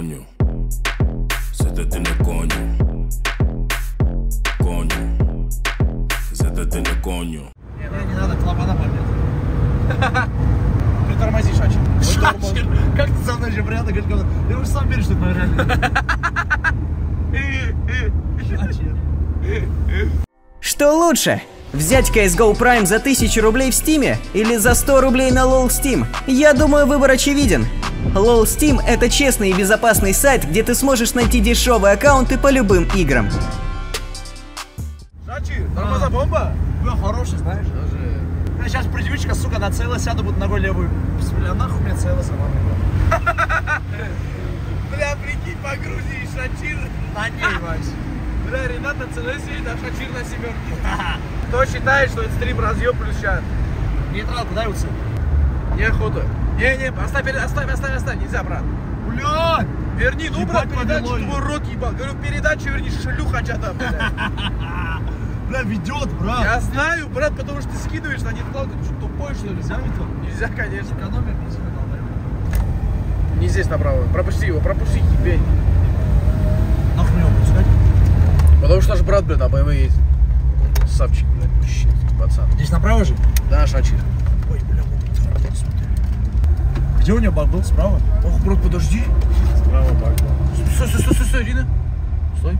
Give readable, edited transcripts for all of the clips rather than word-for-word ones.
coño. Se te tiene coño. Coño. Se te tiene coño. Не надо клапана поднять. Притормози, Шачир. Шачир? Как ты со мной же приятно говоришь? Ты уже сам веришь, что это моя реальность. Что лучше? Взять CSGO Prime за 1000 рублей в Steam или за 100 рублей на LOL Steam? Я думаю, выбор очевиден. LOL Steam — это честный и безопасный сайт, где ты сможешь найти дешевые аккаунты по любым играм. Шачир, тормоза бомба? Бля, хороший, знаешь. Я сейчас привычка, сука, нацелила, сяду, буду ногой левую. Бля, нахуй мне целился, мама. Бля, прикинь, погрузи, Шачир. На ней, Вась. Бля, ребята, целый сидит, а Шачир на семерке. Кто считает, что это стрим разъеб плюс чат? Нейтралку дай уцы. Неохота. Не, оставь, нельзя, брат. Бля! Верни, ну, брат, Ебать, передачу, повело твой рот ебал. Говорю, передачу верни, шлюха чата, блядь. Бля, ведет, брат. Я знаю, брат, потому что ты скидываешь на нейтралку, ты что, тупой, что ли? Нельзя ведь он? Нельзя, конечно. Экономия бензина, долбоёб. Не здесь направо. Пропусти его, пропусти, ебень. Нахуй его пускать? Потому что наш брат, блядь, на БМВ ездит. Сапчик, блядь, щит, пацан. Здесь направо же? Да, Шачир. Ой, бля, смотри. Где у него баг был? Справа? Ох, брат, подожди. Справа баг был. Стой, Ирина. Стой.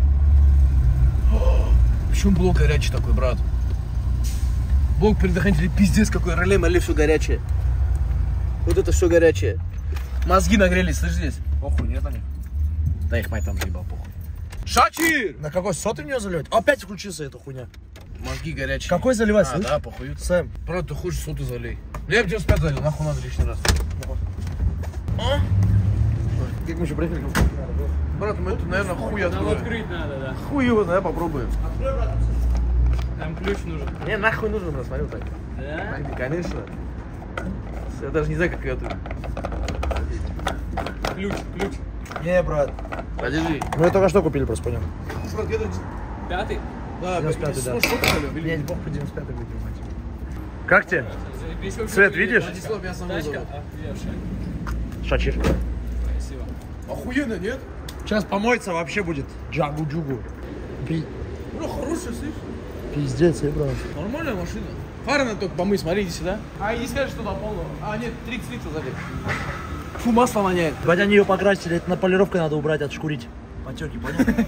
Почему блок горячий такой, брат? Блок предохранителей пиздец какой, реле все горячее. Вот это все горячее. Мозги нагрелись, слышишь здесь? Похуй, нет они. Да их мать там заебал, похуй. Шачир! На какой сотый в нее заливать? Опять включился эта хуйня. Мозги горячие. Какой заливать, слышишь? Да, похуй. Сэм. Брат, ты хочешь сотый залей. Я бы 95 залил, нахуй надо лишний раз. А? Как мы еще приехали? Брат, мы это, наверное, хуй откроем. Открыть надо, да. Хуй его, да, попробуем. Открой, брат. Там ключ нужен. Не, нахуй нужно, брат, смотри вот так. Да? Конечно. Я даже не знаю, как это. Ключ. Не, брат. Подержи. Мы только что купили, просто понял. Брат, где-то... 5-й? Да, 95-й, да. Что ты залил? Не, бог по 95-й будет, мать. Как тебе? Цвет Цвет видишь? Владислав, меня самого Тачка зовут. охуевшая. Шачир. Красиво. Охуенно, нет? Сейчас помоется, вообще будет джагу-джугу. Ну, хорошая, слышишь? Пиздец, брат. Нормальная машина. Фары надо только помыть, смотри, иди сюда. А, не скажешь, что до полного. А, нет, 30 литров сзади. Фу, масло воняет. Бать, они ее покрасили, это на полировкой надо убрать, отшкурить. Потеки, понял?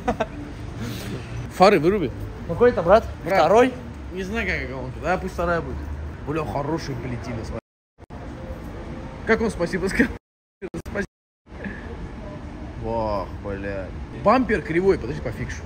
Фары выруби. Какой это, брат? Брат. Второй? Не знаю, какая колонка. Да, пусть вторая будет. Бля, хороший полетели, смотри. Как он спасибо сказал? Спасибо. Вах, блядь. Бампер кривой, подожди, пофикшу.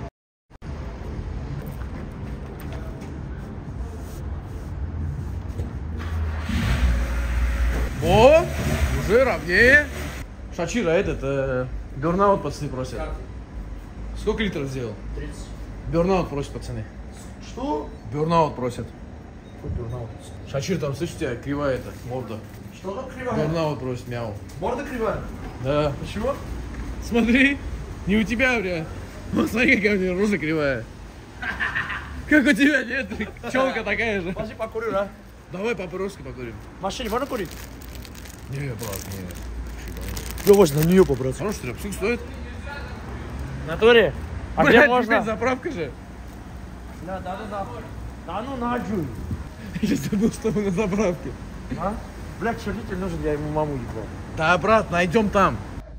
О, уже ровнее. Шачира, этот, бернаут пацаны просят. Сколько литров сделал? 30. Бернаут просят, пацаны. Что? Бернаут просят. Какой бурнаут? Шачир, там, слышишь, у тебя кривая эта морда. Что там кривая? Бернаут просит, мяу. Морда кривая? Да. Почему? Смотри, не у тебя, бля. Вот смотри, какая у меня рожа кривая. Как у тебя, нет? Челка такая же. Пошли покурю, да? Давай папироски покурим. В машине можно курить? Не, брат, не. Давай на нее побраться. Хороший треп, сколько стоит? В натуре? А Блядь, где теперь можно? заправка же. Да. Да ну наджуй. Я забыл, что мы на заправке. А? Блядь, чернитель нужен, я ему маму ебал. Да, брат, найдем там.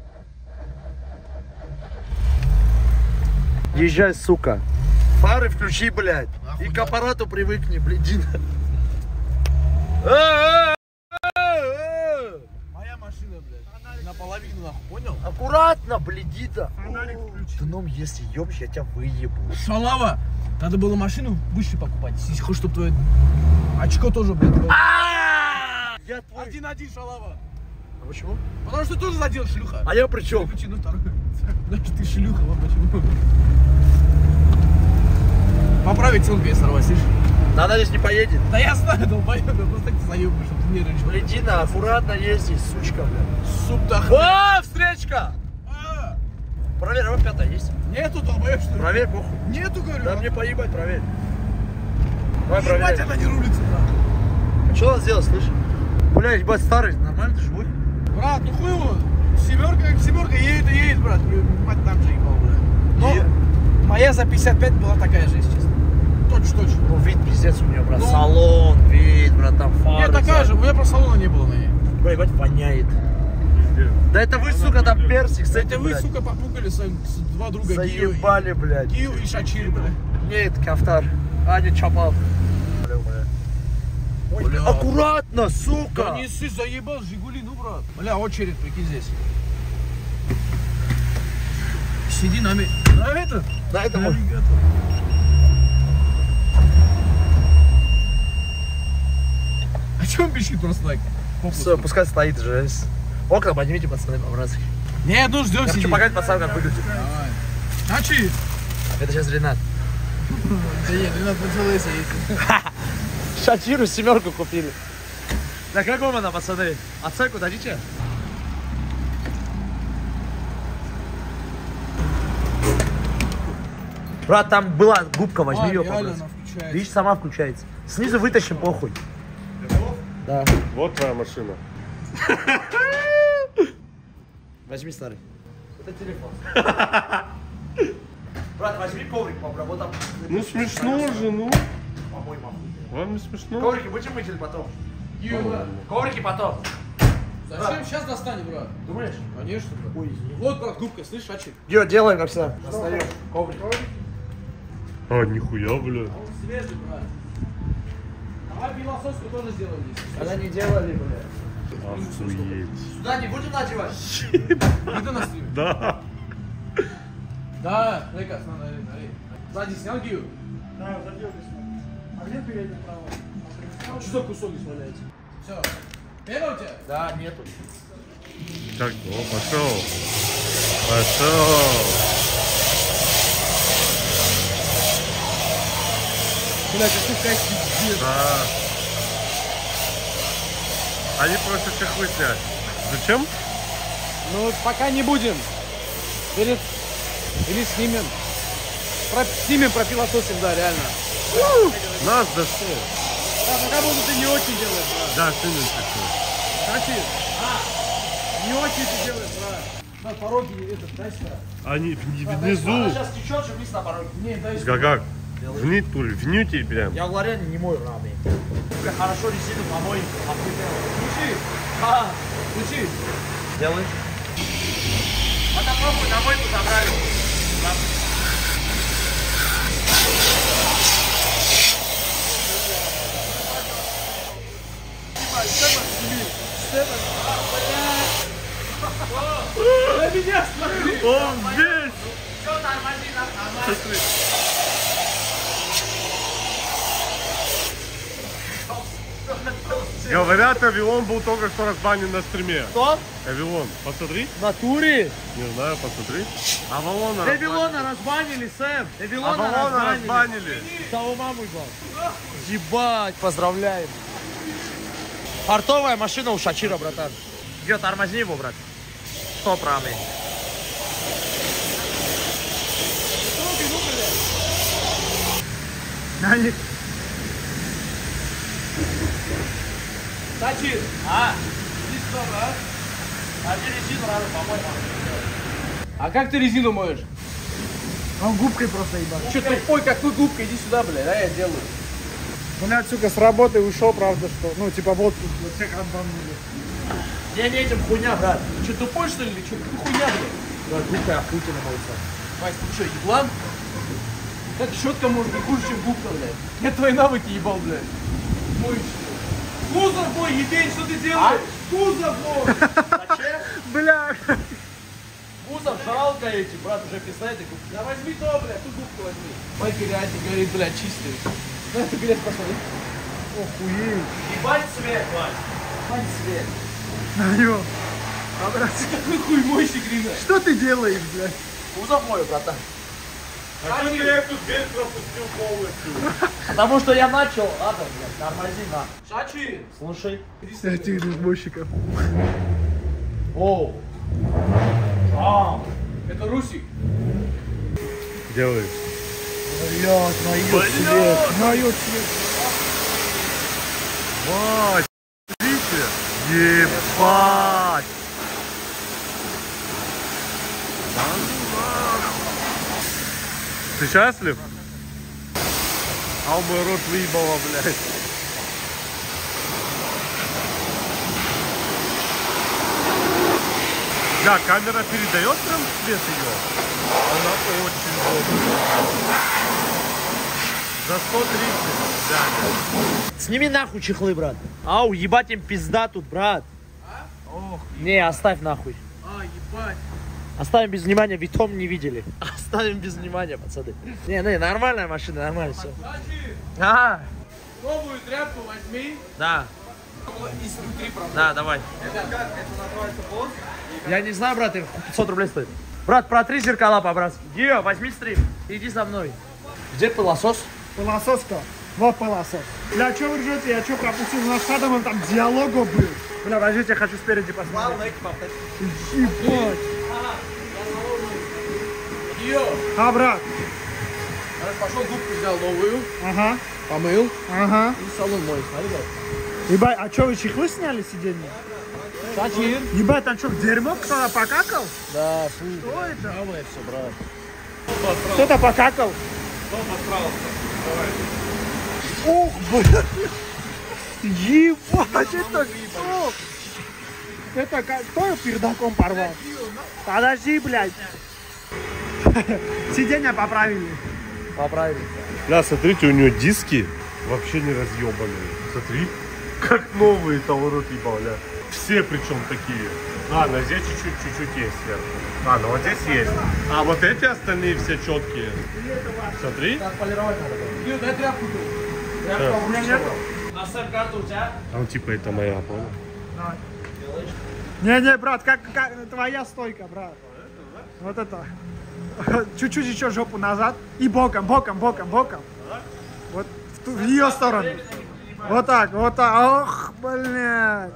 Езжай, сука. Фары включи, блядь. Нахуй, И к да. аппарату привыкни, блядина. Моя машина, блядь. Наполовину, нахуй, понял? Аккуратно, блядита. Дном, если ёбешь, я тебя выебу. Шалава! Надо было машину выше покупать. Если хочешь, чтобы твое очко тоже, блядь, было. Я твой... 1-1, шалава. А почему? Потому что ты тоже задел, шлюха. А я при чем? Выключи, ну второй. Потому что ты шлюха, вот почему. Поправить целку я сорвать, слышишь? Да она здесь не поедет. Да я знаю, долбоёб, я просто так заебу, чтобы ты нервничал. Блядина, аккуратно езди, сучка, блядь. Суп-то. О, встречка! Проверь, а вот пятая есть? Нету, долбоёб, что ли? Проверь, похуй. Нету, говорю. Да мне поебать, проверь. Давай, Ебать, проверь. она не рулится, брат. А что надо сделать, слышишь? Бля, ебать, старый, нормально, ты живой? Брат, ну хуй его. Семерка как Семерка едет и едет, брат. Мать там же ебал, брат. Но моя за 55 была такая же, если честно. Точно. Ну, вид пиздец у нее, брат. Ну. Салон, вид, брат, там фары. Нет, такая же, у меня просто салона не было на ней. Бля, ебать, воняет. Да это вы, сука, там персик с Это этим, вы, блядь. сука, попукали с два друга Заебали, блядь. Гио и Шачир, блядь. Нет, Кафтар. Аня Чапал. Ой, Бля. аккуратно, Да сука. не ссы, заебал, Жигули, ну, брат. Бля, очередь, прикинь, здесь. Сиди на это. Да, это мой. А че он пищит просто так? Все, пускай стоит же. Окна поднимите, пацаны, образы. Нет, ну ждем Я хочу сидеть. показать пацанам, как выглядит. Давай. Начи. Это сейчас Ренат. Да нет, Ренат поцелуйся, если. Шатиру семерку купили. На каком она, пацаны? Оценку дадите? Брат, там была губка, возьми ее, реально попроси. она включается. Видишь, сама включается. Снизу вытащим, похуй. Да. Вот твоя машина. Возьми старый. Это телефон. Брат, возьми коврик, попробуй. Вот там. Ну смешно же, ну. Помой, махуй. Вам не смешно? Коврики будем мыть или потом? Коврики потом. Зачем сейчас достанет, брат? Думаешь? Конечно, брат. Ой, извини. Вот, брат, губка, слышишь, Ачи? Йо, делаем как всегда. Достаем коврик. А, нихуя, бля. Он свежий, брат. Давай философскую тоже сделаем здесь. Когда не делали, бля. Охуеть. Сюда не будем надевать? Видно на стриме? Да. Да, дай-ка, смотри. Сзади снял Гию? Да, задел А где передний право? Что за кусок здесь валяется? Все. Первый у тебя? Да, нету. Так, о, пошел. Пошел. Блядь, это как пиздец. Да. Они просто чехлы снять. Зачем? Ну, пока не будем. Или снимем. Снимем, пропилососим, да, реально. Нас дошло. Да, пока будто ты не очень делаешь, брат. Да, сильно чехлы. Кстати, не очень ты делаешь, брат. На пороге этот, дай сюда. Они Она внизу. сейчас течет же вниз на пороге. Не, дай сюда. Как? Внутрь прям. Я в Лорене не мою раны. Только хорошо резину помой. Включи. Включи. Делаешь? А там похуй, на мойку забрали. На меня смотри. Он весь. Все нормально. Говорят, Авилон был только что разбанен на стриме. Кто? Авилон, посмотри. В натуре? Не знаю, посмотри. Авалона Эвилона разбанили, Сэм. Эвилона Авалона разбанили. разбанили. Того маму ебал. Ебать, поздравляем. Портовая машина у Шачира, братан. Где, тормозни его, брат. 100 правый. Сачи. Иди сюда, брат. А где резину надо помой, А как ты резину моешь? Он губкой просто ебал. Че тупой, как вы губка, иди сюда, блядь, да, я делаю. Блядь, сука, с работы ушел, правда, что, ну, типа, вот всех отбомбили. Я не этим хуйня, брат. Че тупой, что ли, или че? Ты хуйня, блядь. Брат, губкой охуительно моется. Вась, ты что, еблан? Как щетка может быть хуже, чем губка, блядь? Я твои навыки ебал, блядь. Мой кузов мой, ебень, что ты делаешь? Кузов мой! Зачем? Бля, Кузов жалко эти, брат, уже писает и губки. Да возьми то, блядь, ту губку возьми. Мой грязь, говорит, блядь, чистый. На эту грязь посмотри. охуеть. Ебать свет, Вась. Ебать свет. Алло, Какой хуй мойщик, Рина. что ты делаешь, блядь? Кузов мой, братан. А что я эту дверь пропустил полностью? Потому что я начал, ладно, блядь, тормози на. Шачи. Слушай. Этих разбойщиков. Оу. Это Русик. Делай. Блядь, наёт свет, наёт свет. Вась, видите? Ебать. Ты счастлив? А у мой рот выебало, блядь. Да, камера передает прям цвет ее. Она очень добрая. За 130, да. Сними нахуй чехлы, брат. Ау, ебать им пизда тут, брат. Ох, Не, оставь нахуй. ебать. Оставим без внимания, Витом не видели. Оставим без внимания, пацаны. Не, нормальная машина, нормально все. Ага, Новую тряпку возьми. да. Изнутри правда. Да, давай. Это как? Это называется пост? Я не знаю, брат, 500 рублей стоит. Брат, протри зеркала по-братски. Гео, возьми стрим. Иди со мной. Где пылесос? Пылососка. Вот пылосос. Бля, что вы ржете? Я что пропустил? У нас с Адамом там диалогу был. Бля, подождите, я хочу спереди посмотреть. Ебать. Ее. А, брат. Пошел губку взял новую, Ага. помыл Ага. и салон мой. Смотри, брат. Ебать, а что, вы чехлы сняли сиденье? Сачир. Ебать, там что, в дерьмо кто-то покакал? Да, слушай. Что это? Новое все, брат. Кто-то покакал? Ух, блядь. Ебать, это кто? Это кто пердаком порвал? Подожди, блядь. Сиденья поправили. Поправили. Да, смотрите, у нее диски вообще не разъебанные. Смотри, как новые, того рот ебал, бля. Все причем такие. А, на здесь чуть-чуть есть сверху. А, ну вот здесь есть. А вот эти остальные все четкие. Смотри. Так, полировать надо. Гео, дай тряпку тут. Тряпка у меня нету. А сэп-карту у тебя? А он типа это моя, понял? Не-не, брат, как твоя стойка, брат. Вот это. Чуть-чуть еще жопу назад. И боком. Вот в ее сторону. Вот так. Ох, блядь.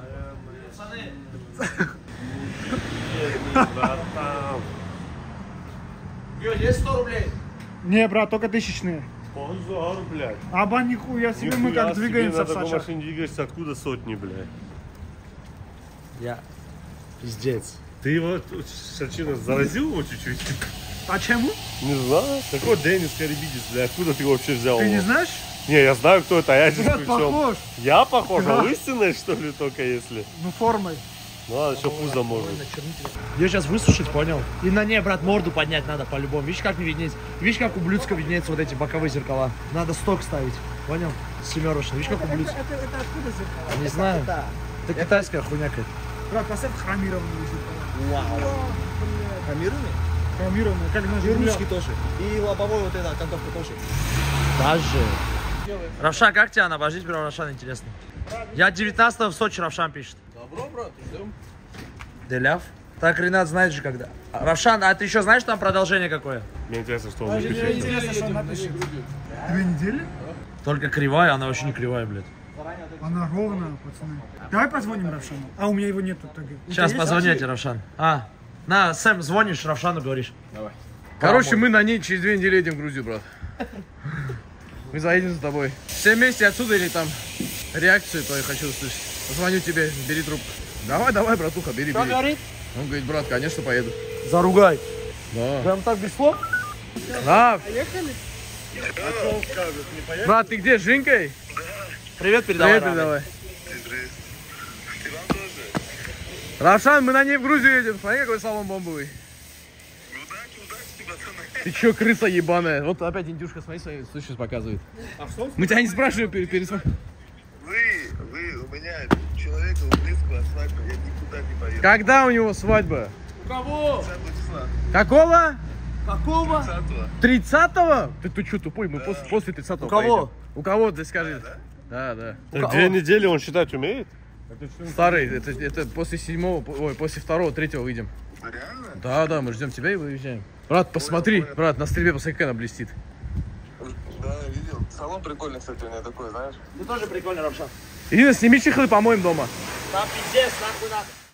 Гео, есть 100 рублей? Не, брат, только тысячные. Спонсор, блядь. Аба, нихуя себе, мы как двигаемся в на такой Сочах. машине двигаешься, откуда сотни, блядь? Я. Пиздец. Ты его, Шачина, заразил его чуть-чуть? Почему? Не знаю. Такой Денис Карибидис, блядь, откуда ты его вообще взял? Ты не его? знаешь? Не, я знаю, кто это, а я здесь Брат, при чем? похож. Я похож? Да. А истинной, что ли, только если? Ну, формой. Ну, ладно, еще пузо может. Ее сейчас высушить, понял? И на ней, брат, морду поднять надо по-любому. Видишь, как не виднеется? Видишь, как у блюдска виднеется вот эти боковые зеркала? Надо сток ставить, понял? Семерочный. Видишь, как у блюдска? Это откуда зеркало? Не знаю. Это китайская хуйня какая-то. Брат, поставь хромированные зеркала. Вау. Хромированный? Хромированные, как на И Жигулях. ручки тоже. И лобовой вот эта окантовка тоже. Даже. Равшан, как тебя? Обождите, про Равшан интересно. Я 19-го в Сочи, Равшан пишет. Добро, брат, ждем. Деляв? Так Ренат знает же когда. Равшан, а ты еще знаешь там продолжение какое? Мне интересно, что он напишет. Интересно, что он напишет. 2 недели? Только кривая, она вообще не кривая, блядь. Она ровная, пацаны. Давай позвоним Равшану. А у меня его нету. Так. Сейчас позвоните, Равшан. На, Сэм, звонишь, Равшану говоришь. Давай. Короче, мы на ней через 2 недели едем в Грузию, брат. Мы заедем за тобой. Все вместе отсюда или там реакцию твою хочу услышать. Позвоню тебе, бери трубку. Давай, братуха, бери. говорит? Он говорит, брат, конечно, поеду. Заругай. Да. Прям так без слов? Да. Поехали? Брат, ты где, с Женькой? Привет передавай. Привет передавай. Равшан, мы на ней в Грузию едем. Смотри, какой салон бомбовый. Ты чё, крыса ебаная? Вот опять индюшка, смотри, свои сущность показывает. Мы тебя не спрашиваем, пересмотри. Вы у меня человека близкого свадьба, я никуда не поеду. Когда у него свадьба? У кого? 30 числа. Какого? Какого? 30-го? Ты что, тупой? Мы после 30-го У кого? поедем. У кого, ты скажи. Да. Так 2 недели он считать умеет? Старый, это после 7-го, ой, после 2-го, 3-го выйдем. Реально? Да, мы ждем тебя и выезжаем. Брат, посмотри, брат, на стрельбе посмотри, как она блестит. Да, видел. Салон прикольный, кстати, у меня такой, знаешь. Ты тоже прикольно, Равшан. Иди, сними чехлы, помоем дома. Там пиздец, нахуй надо.